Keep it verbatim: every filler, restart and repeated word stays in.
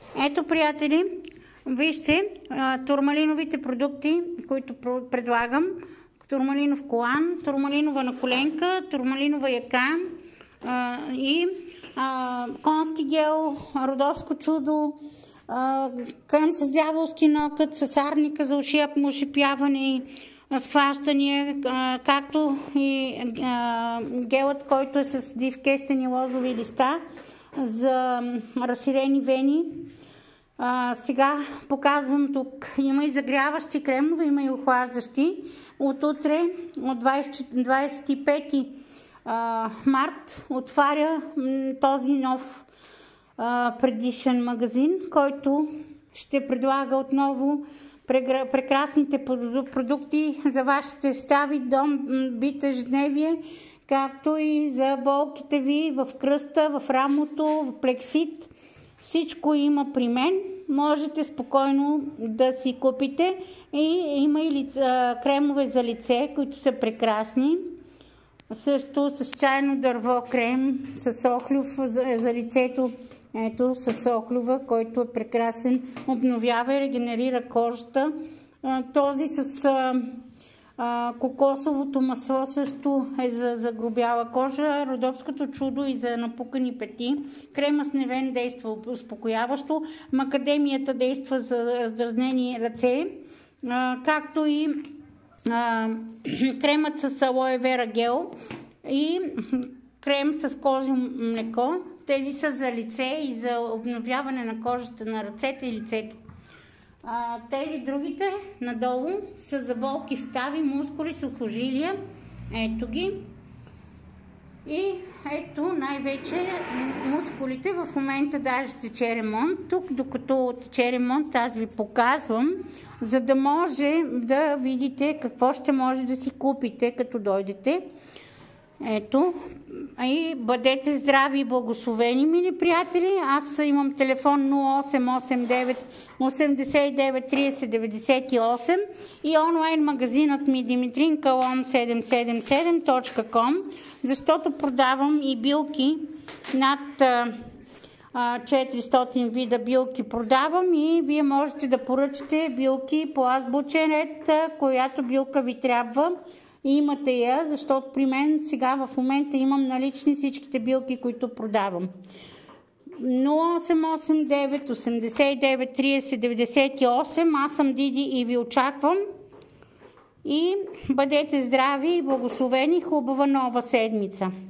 Ето, приятели, вижте турмалиновите продукти, които предлагам. Турмалинов колан, турмалинова наколенка, турмалинова яка а, и а, конски гел, родовско чудо, а, крем с дяволски нокът, с арника за ушипяване и схващания, а, както и а, гелът, който е с дивкестени лозови листа за разширени вени. А, сега показвам тук. Има и загряващи кремове, има и охлаждащи. От утре, от двадесет и пети март, отваря този нов а, предишен магазин, който ще предлага отново прекрасните продукти за вашите стави, дом, бит, ежедневие, както и за болките ви в кръста, в рамото, в плексит. Всичко има при мен. Можете спокойно да си купите. И има и лица, кремове за лице, които са прекрасни. Също с чайно дърво крем, с охлюв за, за лицето. Ето, с охлюва, който е прекрасен. Обновява и регенерира кожата. Този с а, а, кокосовото масло също е за загрубяла кожа. Родопското чудо и за напукани пети. Крема с невен действа успокояващо. Макадемията действа за раздразнени ръце. Uh, както и uh, кремът с алоe вера гел и крем с козьо млеко. Тези са за лице и за обновяване на кожата на ръцете и лицето. Uh, тези другите надолу са за болки в стави, мускули, сухожилия. Ето ги. И ето най-вече мускулите. В момента даже тече ремонт. Тук, докато тече ремонт, аз ви показвам, за да може да видите какво ще може да си купите, като дойдете. Ето. И бъдете здрави и благословени, мили приятели. Аз имам телефон нула осем осем девет осемдесет и девет тридесет деветдесет и осем и онлайн магазинът ми димитрин калон седемстотин седемдесет и седем точка ком, защото продавам и билки над четиристотин вида билки продавам и вие можете да поръчате билки по азбучен ред, която билка ви трябва. И имате я, защото при мен сега в момента имам налични всичките билки, които продавам. нула осем осем девет осемдесет и девет тридесет деветдесет и осем. Аз съм Диди и ви очаквам. И бъдете здрави и благословени. Хубава нова седмица!